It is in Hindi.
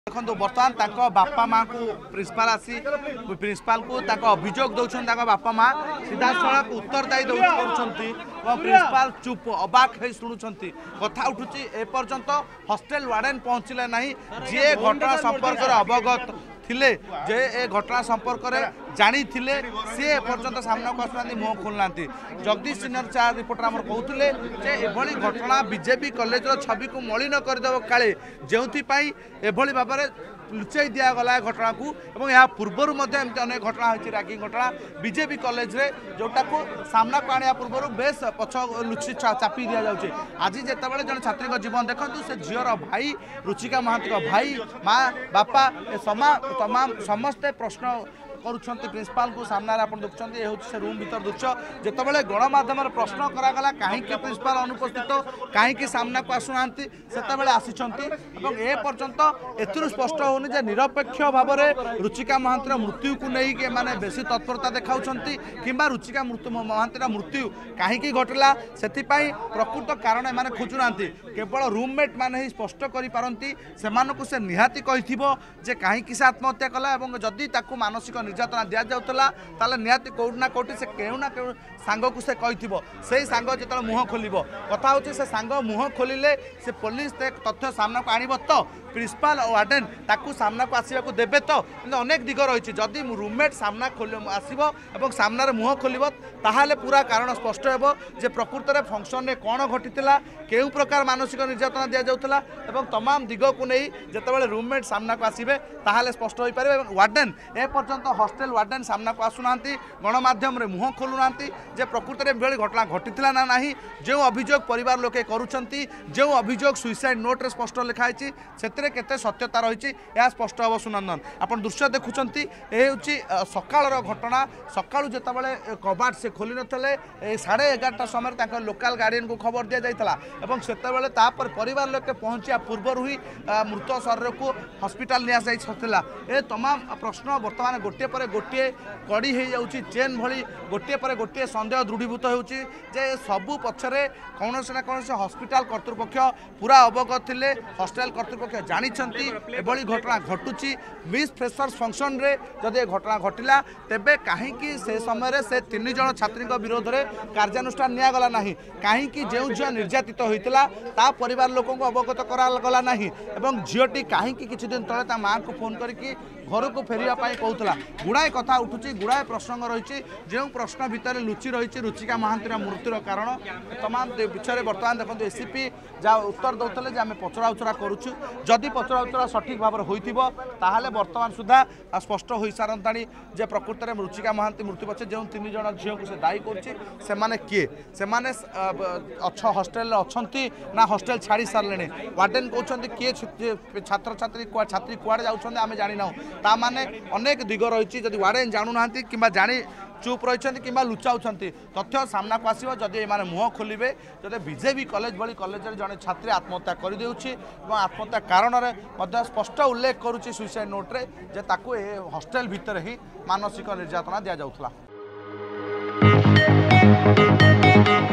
देखो बर्तमान बापा माँ को प्रिंसिपाल आसी प्रिंसिपाल को अभियोग दौरान बापा माँ सीधा सड़क उत्तरदायी प्रिंसिपाल चुप अबाक हो शुणुंट कथा उठुची एपर्यंत हॉस्टेल वार्डन पहुँचले ना जी घटना संपर्क अवगत थिले जे ए घटना संपर्क में जानी थिले सी एपर्यंत सामना को आसुना मुह खोलना जगदीश सीनियर चार रिपोर्टर आम कहते जे एभली घटना बीजेपी कॉलेज छवि को मलिन करदेव काले जो एभली भाव में लुचाई दिगला घटना को यह पूर्वर एमती अनेक घटना होती रैगिंग घटना बीजेपी कॉलेज रे जोटा को सामना को आने पूर्व बेस पछ लुचि चापी दि जाऊे आज जितेबाला जन छात्री जीवन देखो से झीर भाई रुचिका महांती भाई माँ बापा तमाम समस्ते प्रश्न करुँच प्रिंसिपाल को सामने आप देखुं ये हूँ से रूम भर दृश्य जितेबाला गणमाध्यम प्रश्न करागला कहीं प्रिंसिपाल अनुपस्थित कहीं सामना को आसुना से आसी ए पर्यंत एथुरु स्पष्ट होनी जे निरपेक्ष भाव में रुचिका महांतीर मृत्यु को लेकिन माने बेसी तत्परता देखाऊँ कि रुचिका महांतीर मृत्यु कहीं घटला से प्रकृत कारण एम खोजुना केवल रूममेट मैंने ही स्पष्ट करपारती से निहाती कही जे कहीं से आत्महत्या कला जदि मानसिक निर्यातना दि जाऊला निहाती कौटना कौटी से केउ ना केउ सांग को से कही से सांग जो मुह खोल कथा हूँ से सांग मुह खोलिले से पुलिस तथ्य सामना को आनब तो प्रिंसिपाल और वार्डन ताकू सामना को आसवा को देवे तो अनेक दिग रही जदि रूममेट सामना आसो सामने मुह खोल ताहले पूरा कारण स्पष्ट हो जे प्रकृत में फंक्शन में कौन घटी केउ प्रकार मानसिक निर्यातना दि जाऊला तमाम दिग को नहीं जितेबाला रूममेट सामना को आसवे ताहले स्पष्ट हो पारे वार्डन ए पर्यंत हॉस्टेल वार्डन सामना को आसुना गणमाध्यम मुह खोलुना जे प्रकृत में घटना घटी ना ना जो अभियोग परिवार लोके करुँच जो अभियोग सुइसाइड नोट रे स्पष्ट लिखाई केते सत्यता रही यह स्पष्ट हम सुनंदन आप दृश्य देखुं यह सकाल घटना सका जितेबाला कबाट से खोली नथिले 11:30 समय लोकल गार्डियन को खबर दि जाता से परिवार लोके पहुँचा पूर्व ही मृत शरीर को हस्पिटाल निया ए तमाम प्रश्न बर्तमान गोटे पर गोटे कड़ी हो जाऊँगी चेन भली गोटे पर गोटे सन्देह दृढ़ीभूत होउची जे सबू पछरे कौन से ना कौन से हस्पिटाल कर्तृपक्ष पूरा अवगत थिले हॉस्टेल कर्तृपक्ष जानिछंती एभली घटना घटुची मिस फ्रेशर्स फंक्शन रे जदि घटना घटिला तेबे काहेकि से समय रे से 3 जण छात्री विरोध में कार्यानुष्ठान निया गला नहीं काहेकि जो झील निर्यातित होइतिला ता परिवार लोकों को अवगत करागला नहीं एवं झीलटी काहेकि किछि दिन तले ता मां को फोन करके घर को फेरिया कहूला गुड़ाए कथा उठुची गुड़ाए प्रसंग रही जो प्रश्न भितर लुचि रही रुचिका महांतीर मृत्युर कारण तमाम विषय बर्तमान देखो एसीपी जहाँ उत्तर दौले आम पचरा उचरा करुचु जदि पचरा उचरा सठिक भाव में होता बर्तमान सुधा स्पष्ट हो सारता जे प्रकृत में रुचिका महांती मृत्यु पछे जो 3 जण झील को से दायी कर किए से हॉस्टेल अच्छा ना हॉस्टेल छाड़ी सारे वार्डन कहते किए छात्र छात्री कुआड़े जाऊँ आम जानी ना ता माने अनेक दिग रही जदि वार्डन जानू ना कि जानी चुप रही कि लुचाऊँ तथ्य सामना को आसो जदि एमाने मुह खोलिबे जदि बीजेपी कॉलेज भली कॉलेज जड़े छात्री आत्महत्या कर देउछि आत्महत्या कारण में स्पष्ट उल्लेख करुच्ची सुइसाइड नोट रे जे ताकू ए हॉस्टेल भितर ही मानसिक निर्यातना दि जाउथला।